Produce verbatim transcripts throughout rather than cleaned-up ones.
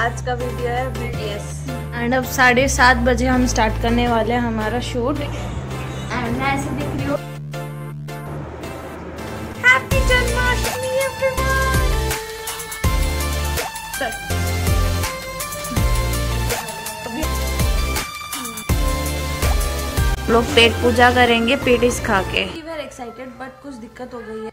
आज का वीडियो है बी टी एस एंड अब साढ़े सात बजे हम स्टार्ट करने वाले हैं हमारा शूट। एंड मैं ऐसे दिख रही हूँ। Happy Janmashtami everyone. लोग पेट पूजा करेंगे पेटिस खा के। वी आर एक्साइटेड बट कुछ दिक्कत हो गई है।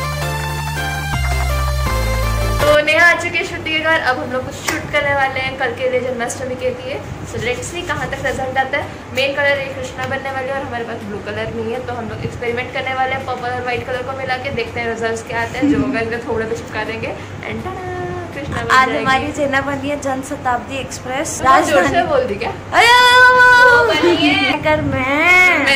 तो नेहा आ चुके हैं श्रुति के घर। अब हम लोग कुछ शूट करने वाले हैं कल के लिए जन्माष्टमी के लिए। सो लेट्स सी कहाँ तक रिजल्ट आता है। मेन कलर एक कृष्णा बनने वाली है और हमारे पास ब्लू कलर नहीं है, तो हम लोग एक्सपेरिमेंट करने वाले हैं पर्पल और व्हाइट कलर को मिला के। देखते हैं रिजल्ट्स क्या आते हैं। जो होगा इनका थोड़ा भी चिपका देंगे एंड कृष्णा बन आज हमारी जेना बनी है जन शताब्दी एक्सप्रेस। जोर से बोल दी क्या? कर मैं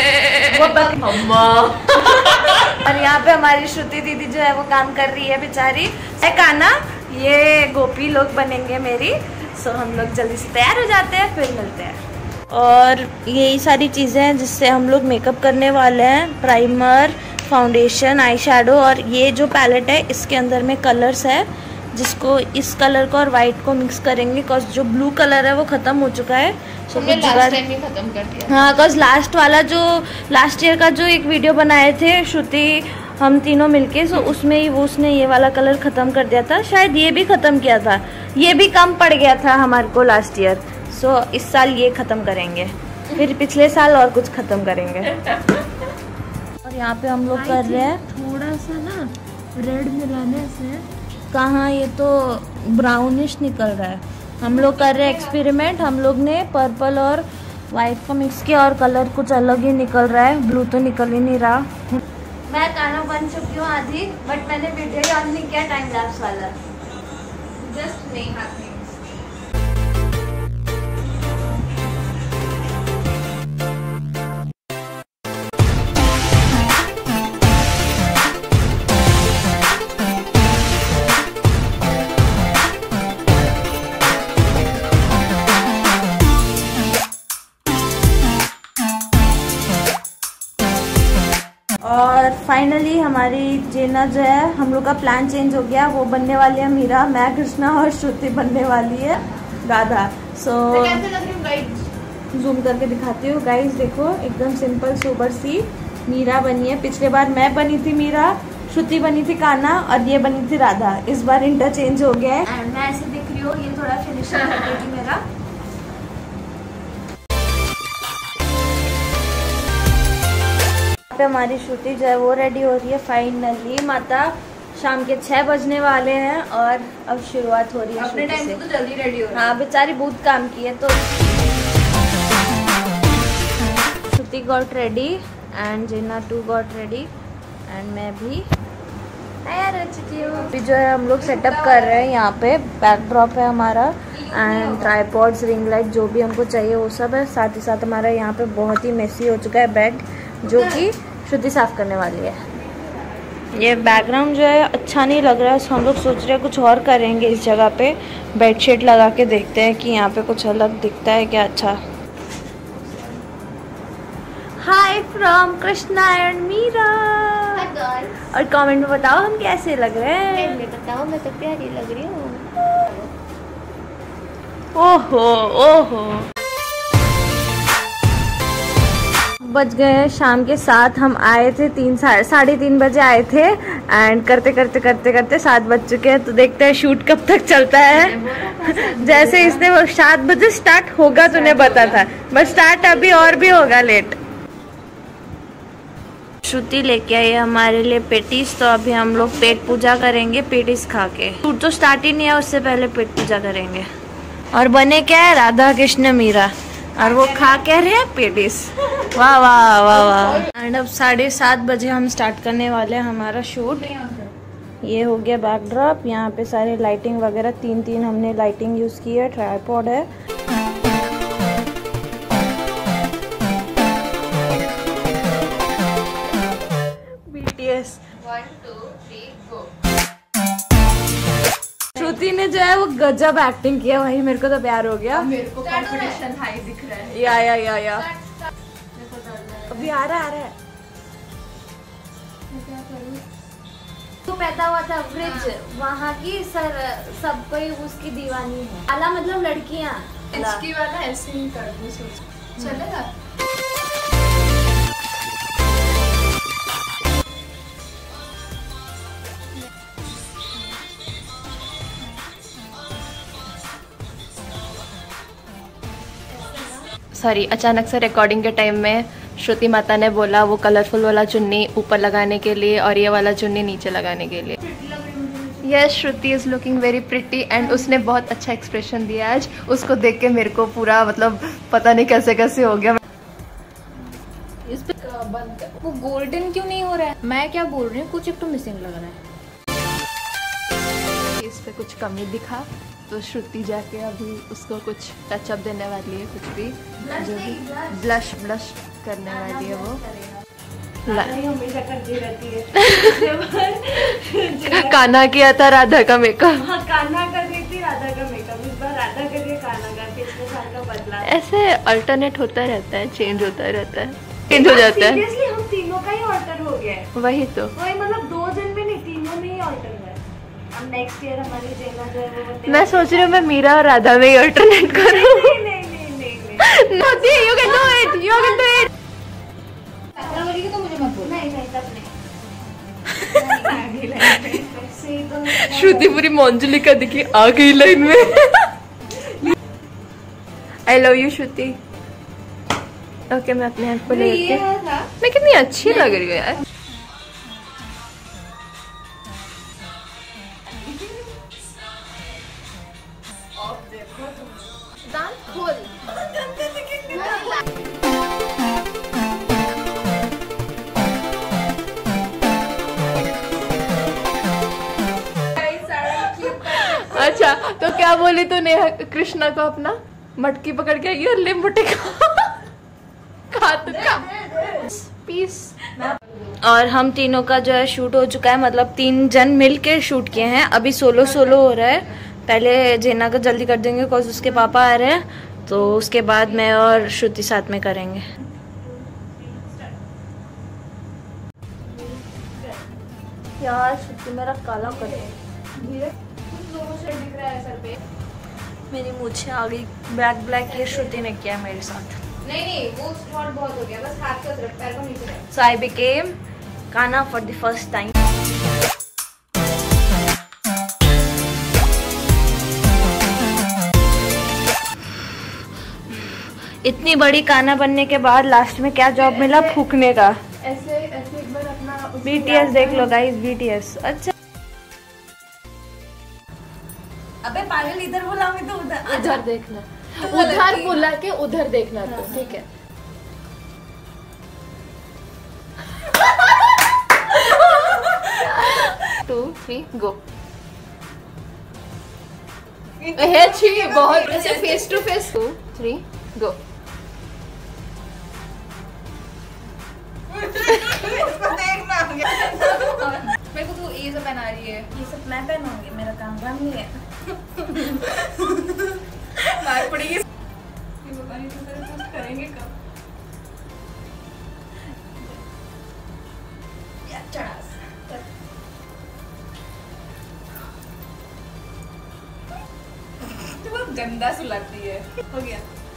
और यहाँ पे हमारी श्रुति दीदी जो है वो काम कर रही है बेचारी। काना ये गोपी लोग बनेंगे मेरी। सो हम लोग जल्दी से तैयार हो जाते हैं फिर मिलते हैं। और यही सारी चीज़ें हैं जिससे हम लोग मेकअप करने वाले हैं। प्राइमर, फाउंडेशन, आई शेडो और ये जो पैलेट है इसके अंदर में कलर्स है जिसको इस कलर को और वाइट को मिक्स करेंगे। बिकॉज जो ब्लू कलर है वो ख़त्म हो चुका है। so, हमने लास्ट टाइम ही ख़त्म कर दिया। हाँ बिकॉज लास्ट वाला जो लास्ट ईयर का जो एक वीडियो बनाए थे श्रुति हम तीनों मिलके, सो उसमें ही वो उसने ये वाला कलर ख़त्म कर दिया था। शायद ये भी ख़त्म किया था, ये भी कम पड़ गया था हमारे को लास्ट ईयर। सो इस साल ये ख़त्म करेंगे, फिर पिछले साल और कुछ ख़त्म करेंगे। और यहाँ पे हम लोग कर रहे हैं थोड़ा सा ना रेड मिलाने से। कहाँ, ये तो ब्राउनिश निकल रहा है। हम लोग कर रहे हैं एक्सपेरिमेंट। हम लोग ने पर्पल और वाइट को मिक्स किया और कलर कुछ अलग ही निकल रहा है। ब्लू तो निकल ही नहीं रहा। मैं काना बन चुकी हूँ आधी, बट मैंने वीडियो ऑन नहीं किया टाइम लैप्स वाला। जस्ट नहीं हाथ में। और फाइनली हमारी जेना जो है, हम लोग का प्लान चेंज हो गया। वो बनने वाली है मीरा, मैं कृष्णा और श्रुति बनने वाली है राधा। सो so, जूम करके दिखाती हूँ गाइस। देखो एकदम सिंपल सोबर सी मीरा बनी है। पिछले बार मैं बनी थी मीरा, श्रुति बनी थी काना और ये बनी थी राधा। इस बार इंटरचेंज हो गया है। एंड मैं ऐसे दिख रही हूँ, ये थोड़ा फिनिशिंग कर देगी मेरा। पे हमारी श्रुति जो है वो रेडी हो रही है फाइनली। माता शाम के छह बजने वाले हैं और अब शुरुआत हो रही है। अपने टाइम से तो जल्दी रेडी हो रही है। हाँ बेचारी बहुत काम की है। तो Shruti got ready and Jenna too got ready and मैं भी तैयार हो चुकी हूँ। अभी जो है हम लोग सेटअप कर रहे हैं। यहाँ पे बैकड्रॉप है हमारा एंड ट्राइपॉड्स, रिंग लाइट, जो भी हमको चाहिए वो सब है। साथ ही साथ हमारा यहाँ पे बहुत ही मेसी हो चुका है बेड, जो कि श्रुति साफ करने वाली है। ये बैकग्राउंड जो है अच्छा नहीं लग रहा है, तो हम लोग सोच रहे हैं कुछ और करेंगे इस जगह पे। बेडशीट लगा के देखते हैं कि यहाँ पे कुछ अलग दिखता है क्या। अच्छा, hi from Krishna and Meera. और कमेंट में बताओ हम कैसे लग रहे हैं। मैं बताओ, मैं तो प्यारी लग रही हूँ। ओहो ओहो, बज गए हैं शाम के सात। हम आए थे तीन साढ़े तीन बजे आए थे एंड करते करते करते करते सात बज चुके हैं। तो देखते हैं शूट कब तक चलता है। जैसे इसने वो सात बजे स्टार्ट होगा तो उन्हें पता था, बट स्टार्ट अभी और भी होगा लेट। श्रुति लेके आई है हमारे लिए पेटिस, तो अभी हम लोग पेट पूजा करेंगे पेटिस खा के। शूट तो स्टार्ट ही नहीं है, उससे पहले पेट पूजा करेंगे। और बने क्या है, राधा कृष्ण मीरा, और वो खा कह रहे हैं पेटिस। वाह वाह वाह वाह। एंड अब साढ़े सात बजे हम स्टार्ट करने वाले हैं हमारा शूट। ये हो गया बैकड्रॉप। यहाँ पे सारे लाइटिंग वगैरह, तीन तीन हमने लाइटिंग यूज की है। ट्राइपॉड है। BTS one two three go. Shruti ने जो है वो गजब एक्टिंग किया भाई, मेरे को तो प्यार हो गया। मेरे को कॉम्पिटिशन हाई दिख रहा है। या या या या अभी आ रहा है आ रहा है। मैं क्या करूं? तो पैदा हुआ था ब्रिज, वहाँ की सर सब कोई उसकी दीवानी है। आला मतलब लड़कियाँ। इसकी वाला ऐसे ही कर दूँ, सोच चलेगा। सॉरी, अचानक से रिकॉर्डिंग के टाइम में श्रुति माता ने बोला वो कलरफुल वाला चुन्नी ऊपर लगाने के लिए और ये वाला चुन्नी नीचे लगाने के लिए। Yes, Shruti is looking very pretty and उसने बहुत अच्छा एक्सप्रेशन दिया आज। उसको देख के मेरे को पूरा मतलब पता नहीं कैसे कैसे हो गया। इस पे बंद कर। वो गोल्डन क्यों नहीं हो रहा है? मैं क्या बोल रही हूँ, कुछ एक तो मिसिंग लग रहा है। इस पे कुछ कमी दिखा तो श्रुति जाके अभी उसको कुछ टचअप देने वाली है, कुछ भी जो भी ब्लश ब्लश करने वाली है वो। हमेशा करती रहती है। कान्हा किया था राधा का मेकअप। हाँ, कान्हा कर रही थी राधा का मेकअप, इस बार राधा कर रही है कान्हा का। पिछले साल का बदला। ऐसे अल्टरनेट होता रहता है, चेंज होता रहता है, चेंज हो जाता है। सीरियसली हम तीनों का ही ऑल्टर हो गया है। वही तो, वही मतलब दो जन में नहीं, तीनों में ही ऑल्टर हुआ है। अब नेक्स्ट ईयर हमारी जेना जो है वो। मैं सोच रही हूँ मैं मीरा और राधा में ही अल्टरनेट करूँ। नहीं नहीं नहीं नहीं नहीं। नोती, you can do it, you can do it। तो मुझे मत बोल। नहीं नहीं तब नहीं। श्रुति पूरी मंजुलिका दिखी आ गई लाइन में। I love you Shruti. Okay, मैं अपने हाथ को ले लेती हूँ। मैं कितनी अच्छी लग रही हूँ यार। दांत खोल। अच्छा, तो क्या बोली तू नेहा कृष्णा को अपना मटकी पकड़ के आई और लिम्बुटे खा पीस। और हम तीनों का जो है शूट हो चुका है, मतलब तीन जन मिल के शूट किए हैं। अभी सोलो सोलो हो रहा है। पहले जेना को जल्दी कर देंगे बिकॉज उसके पापा आ रहे हैं, तो उसके बाद मैं और श्रुति साथ में करेंगे। यार श्रुति मेरा काला कर दिख रहा है सर पे। मेरी मूछें आ गई ब्लैक ब्लैक। ये श्रुति ने किया मेरे साथ। नहीं नहीं, वो स्पॉट बहुत हो गया, बस हाथ का तरफ, पैर को नीचे रख। So I became Kanha for the first time. इतनी बड़ी कान्हा बनने के बाद लास्ट में क्या जॉब मिला? फूकने का। ऐसे ऐसे एक बार अपना बी टी एस देख लो गाइस, बी टी एस। अच्छा अबे पागल, इधर बुलाऊंगी तो उधर उधर देखना, उधर बुला के उधर देखना। तो ठीक है। Two three go. अच्छी बहुत ऐसे face to face. Two three go. मेरे को तो ये सब पहना रही है। ये सब मैं पहनूंगी, मेरा काम काम नहीं है। मार पड़ेगी। ये पता नहीं तो करेंगे कब। तो बहुत गंदा सुलाती है। हो गया।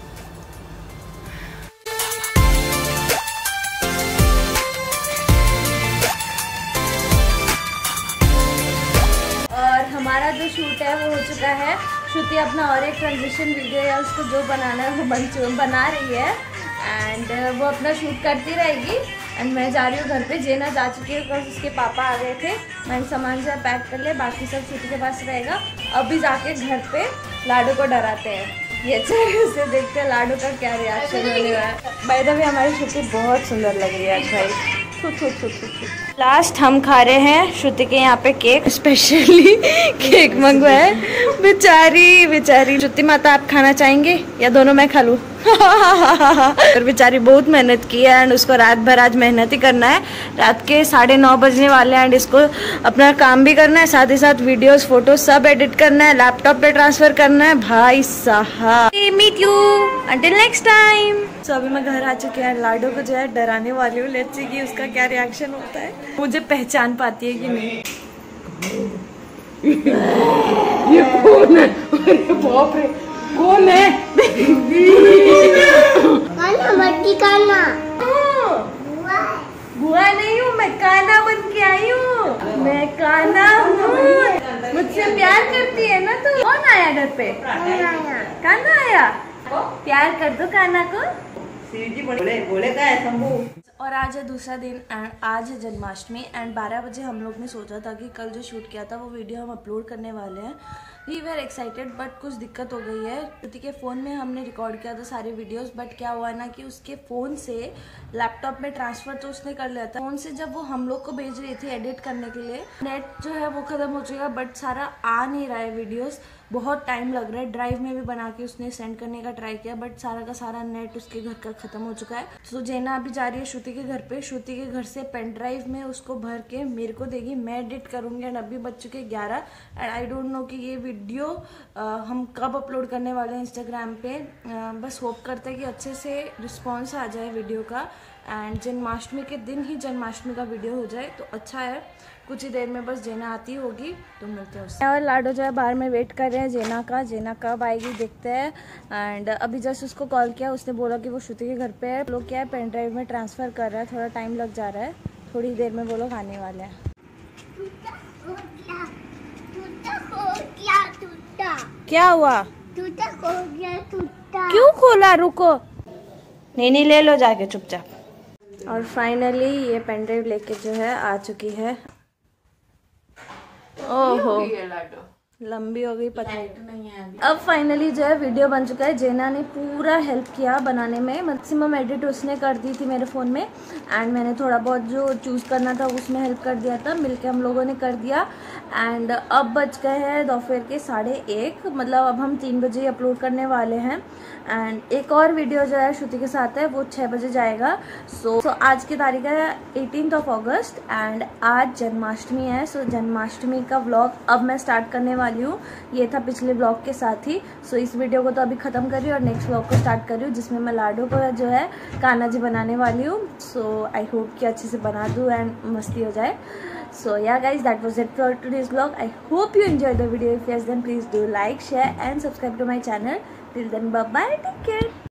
और हमारा जो शूट है वो हो चुका है। श्रुति अपना और एक ट्रांजिशन वीडियो या उसको जो बनाना है वो बन बना रही है एंड वो अपना शूट करती रहेगी। एंड मैं जा रही हूँ घर पे। जेना जा चुकी है बिकॉज उसके पापा आ गए थे। मैंने सामान जो है पैक कर लिया, बाकी सब श्रुति के पास रहेगा। अभी जाके घर पे लाडू को डराते हैं। ये चलिए उसे देखते हैं लाडू का क्या रिएक्शन होने वाला है। बाय द वे हमारी श्रुति बहुत सुंदर लग रही है आज भाई। लास्ट हम खा रहे हैं श्रुति के यहाँ पे केक, स्पेशली केक मंगवाया है। बेचारी बेचारी श्रुति माता, आप खाना चाहेंगे या दोनों मैं खा लूँ? और बेचारी बहुत मेहनत की है एंड उसको रात भर आज मेहनत ही करना है। रात के साढ़े नौ बजने वाले हैं एंड इसको अपना काम भी करना है, साथ ही साथ वीडियोस फोटोज सब एडिट करना है, लैपटॉप पे ट्रांसफर करना है। भाई साहब, meet you until next time. So अभी मैं घर आ चुकी हूँ। लाडो को जो है डराने वाली हूँ, लेट्स सी कि उसका क्या रिएक्शन होता है। मुझे पहचान पाती है कि नहीं। ये कौन है? अरे बाप रे, कौन है? काना मट्टी काना। बुआ नहीं हूँ मैं, काना बन के आई हूँ। मैं काना हूँ। मुझसे प्यार करती है ना तू? कौन आया घर पे? काना आया। प्यार कर दो काना को। बोले बोले का है शंभू। और आज है दूसरा दिन एंड आज है जन्माष्टमी एंड बारह बजे हम लोग ने सोचा था कि कल जो शूट किया था वो वीडियो हम अपलोड करने वाले हैं। वी वेर एक्साइटेड बट कुछ दिक्कत हो गई है। श्रुति के फ़ोन में हमने रिकॉर्ड किया था सारे वीडियोस, बट क्या हुआ ना कि उसके फ़ोन से लैपटॉप में ट्रांसफ़र तो उसने कर लिया था। फ़ोन से जब वो हम लोग को भेज रही थी एडिट करने के लिए, नेट जो है वो ख़त्म हो चुका, बट सारा आ नहीं रहा है वीडियोज़। बहुत टाइम लग रहा है। ड्राइव में भी बना के उसने सेंड करने का ट्राई किया, बट सारा का सारा नेट उसके घर का ख़त्म हो चुका है। तो जेना अभी जा रही है श्रुति के घर पे। श्रुति के घर से पेन ड्राइव में उसको भर के मेरे को देगी, मैं एडिट करूँगी। एंड अभी बज चुके ग्यारह एंड आई डोंट नो कि ये वीडियो आ, हम कब अपलोड करने वाले हैं इंस्टाग्राम पे। आ, बस होप करते हैं कि अच्छे से रिस्पॉन्स आ जाए वीडियो का एंड जन्माष्टमी के दिन ही जन्माष्टमी का वीडियो हो जाए तो अच्छा है। कुछ ही देर में बस जेना आती होगी तो मिलते हैं उससे। और लाडो जो है बाहर में वेट कर रहे हैं जेना का। जेना कब आएगी देखते हैं। एंड अभी जस्ट उसको कॉल किया, उसने बोला कि वो श्रुति के घर पे है। लोग क्या है पेन ड्राइव में ट्रांसफ़र कर रहा है, थोड़ा टाइम लग जा रहा है। थोड़ी देर में वो लोग आने वाले हैं। क्या हुआ? टूटा हो गया, टूटा। क्यों खोला? रुको, नहीं नहीं ले लो जाके चुपचाप। और फाइनली ये पेन ड्राइव लेके जो है आ चुकी है। ओहो लंबी हो गई, पता नहीं है। अब फाइनली जो है वीडियो बन चुका है। जेना ने पूरा हेल्प किया बनाने में, मैक्सिमम एडिट उसने कर दी थी मेरे फ़ोन में एंड मैंने थोड़ा बहुत जो चूज़ करना था उसमें हेल्प कर दिया था। मिलके हम लोगों ने कर दिया एंड अब बज गए हैं दोपहर के साढ़े एक, मतलब अब हम तीन बजे अपलोड करने वाले हैं। एंड एक और वीडियो जो है श्रुति के साथ है वो छः बजे जाएगा। सो so, so आज की तारीख है एटीन ऑफ अगस्त एंड आज जन्माष्टमी है। सो so, जन्माष्टमी का व्लॉग अब मैं स्टार्ट करने वाली हूँ। ये था पिछले ब्लॉग के साथ ही। सो so, इस वीडियो को तो अभी ख़त्म कर रही हूँ और नेक्स्ट ब्लॉग को स्टार्ट कर रही हूँ जिसमें मैं लाडो को जो है कान्हा जी बनाने वाली हूँ। सो आई होप कि अच्छे से बना दूँ एंड मस्ती हो जाए। So yeah guys, that was it for today's vlog. I hope you enjoyed the video. If yes, then please do like, share and subscribe to my channel. Till then, bye bye, take care.